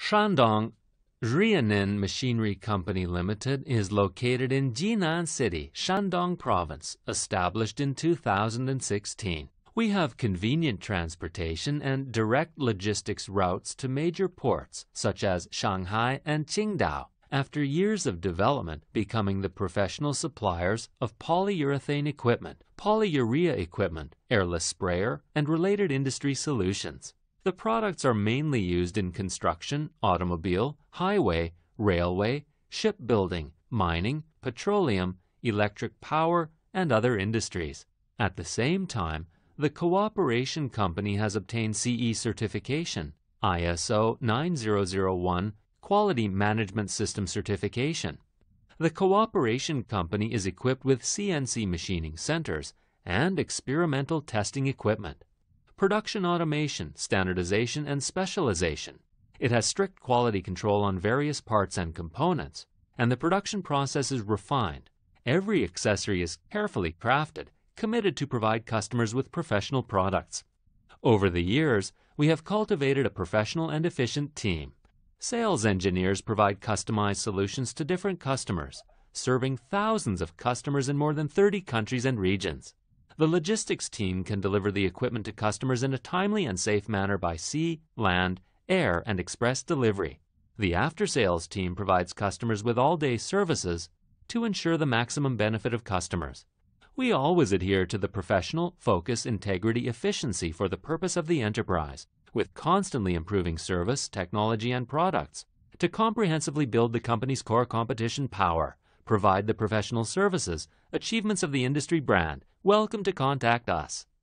Shandong Jianin Machinery Company Limited is located in Jinan City, Shandong Province, established in 2016. We have convenient transportation and direct logistics routes to major ports such as Shanghai and Qingdao, after years of development becoming the professional suppliers of polyurethane equipment, polyurea equipment, airless sprayer, and related industry solutions. The products are mainly used in construction, automobile, highway, railway, shipbuilding, mining, petroleum, electric power, and other industries. At the same time, the Cooperation Company has obtained CE certification, ISO 9001 Quality Management System certification. The Cooperation Company is equipped with CNC machining centers and experimental testing equipment, production automation, standardization, and specialization. It has strict quality control on various parts and components, and the production process is refined. Every accessory is carefully crafted, committed to provide customers with professional products. Over the years, we have cultivated a professional and efficient team. Sales engineers provide customized solutions to different customers, serving thousands of customers in more than 30 countries and regions. The logistics team can deliver the equipment to customers in a timely and safe manner by sea, land, air, and express delivery. The after-sales team provides customers with all-day services to ensure the maximum benefit of customers. We always adhere to the professional, focus, integrity, efficiency for the purpose of the enterprise, with constantly improving service, technology, and products to comprehensively build the company's core competition power, provide the professional services, achievements of the industry brand. Welcome to contact us.